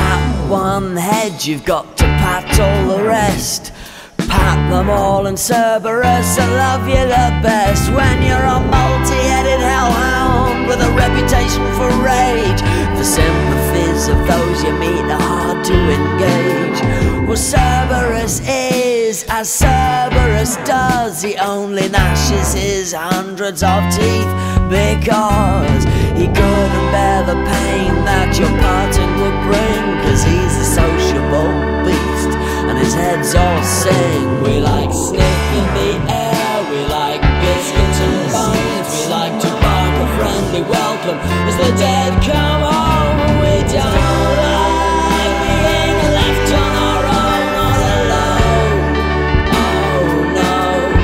pat one head, you've got to pat all the rest. Pat them all, and Cerberus, I love you the best. When you're a multi-headed hellhound with a reputation for rage, the sympathies of those you meet are hard to engage. Well, Cerberus is as Cerberus does. He only gnashes his hundreds of teeth because he couldn't bear the pain that your parting would bring. Cause he's a sociable beast and his head's all sing. We like sniffing the air, we like biscuits and bones, we like to bark a friendly welcome as the dead come home. And we don't like being left on our own all alone. Oh no.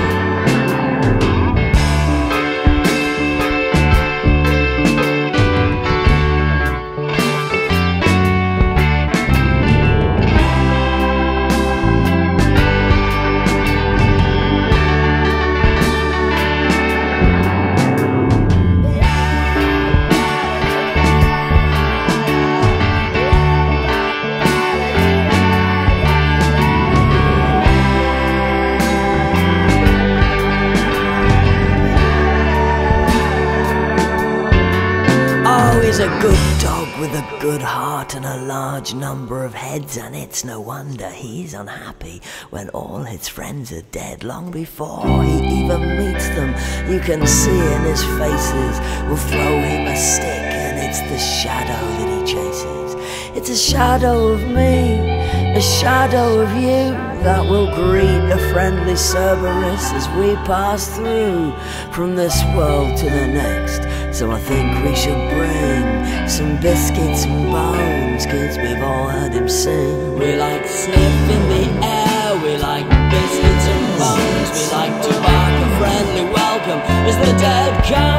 He's a good dog with a good heart and a large number of heads, and it's no wonder he's unhappy when all his friends are dead. Long before he even meets them, you can see in his faces, we'll throw him a stick and it's the shadow that he chases. It's a shadow of me, a shadow of you, that will greet a friendly Cerberus as we pass through from this world to the next. So I think we should bring some biscuits and bones, kids, we've all heard him sing. We like sniffing the air, we like biscuits and bones, we like to bark a friendly welcome as the dead come.